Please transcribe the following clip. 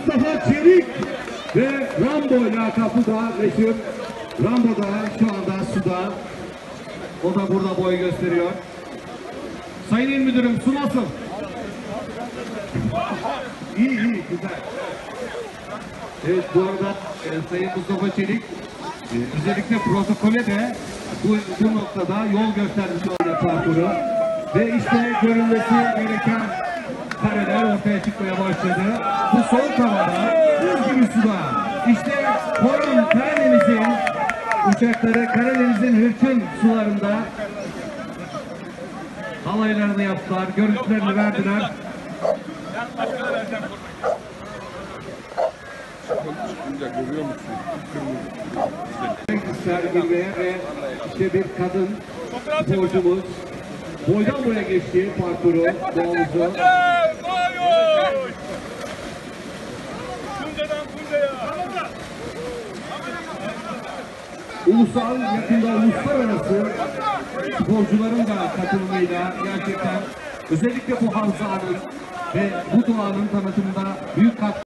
Mustafa Çelik ve Rambo lakaplı da meşhur. Rambo da şu anda suda. O da burada boy gösteriyor. Sayın İl Müdürüm, su nasıl? İyi, güzel. Evet, bu arada Sayın Mustafa Çelik özellikle protokole de bu noktada yol göstermiş olacak parkuru. Ve işte görülmesi gereken kareler ortaya çıkmaya başladı. Bu soğuk havada, buz gibi suda. İşte Koran Karadeniz'in uçakları Karadeniz'in hırçın sularında halaylarını yaptılar, görüntülerini verdiler. Görüyor musun? Sergilmeye ve işte bir kadın sporcumuz boydan boya geçti parkuru, bu havuzu. Ulusal, yakında uluslararası sporcuların da katılımıyla gerçekten özellikle bu havzanın ve bu doğanın tanıtımında büyük katkı